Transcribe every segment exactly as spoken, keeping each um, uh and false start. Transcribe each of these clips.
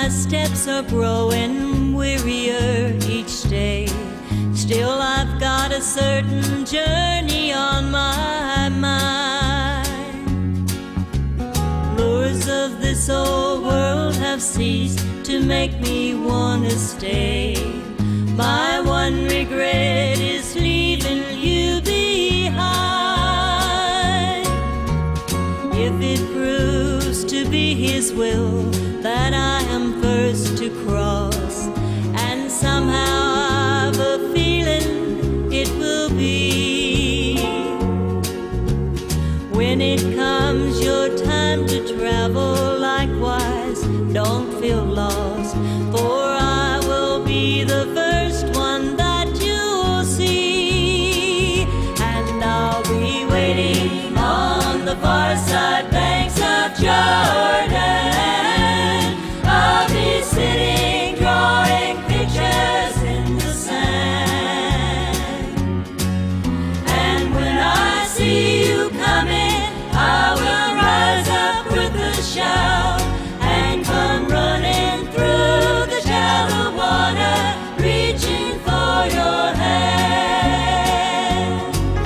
my steps are growing wearier each day. Still I've got a certain journey on my mind. Lures of this old world have ceased to make me wanna stay. My one regret is leaving you behind. If it proves to be His will that I am first to cross, and somehow I've a feeling it will be, when it comes your time to travel, likewise don't feel lost, for I will be the first one that you'll see, and I'll be waiting on the far side banks of Jordan. I'll be sitting drawing pictures in the sand, and when I see you coming, I will rise up with a shout and come running through the shallow water, reaching for your hand.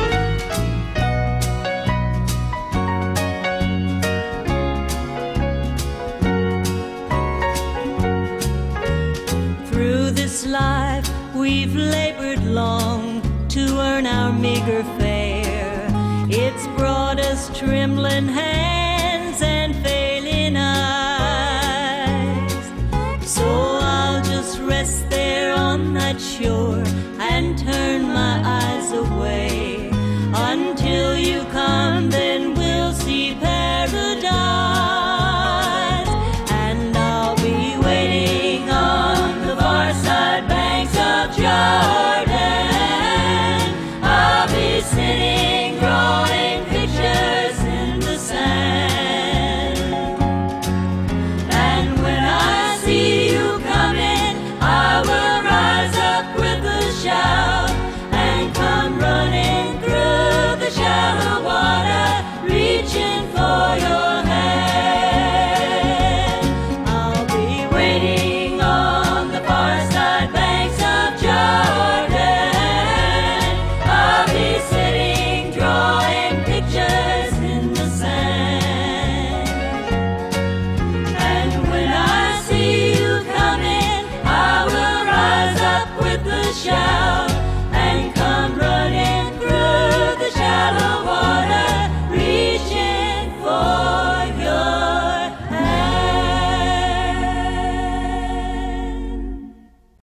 Through this life we've labored long to earn our meager fare. It's brought us trembling hands and failing eyes. So I'll just rest there on that shore and turn my eyes away.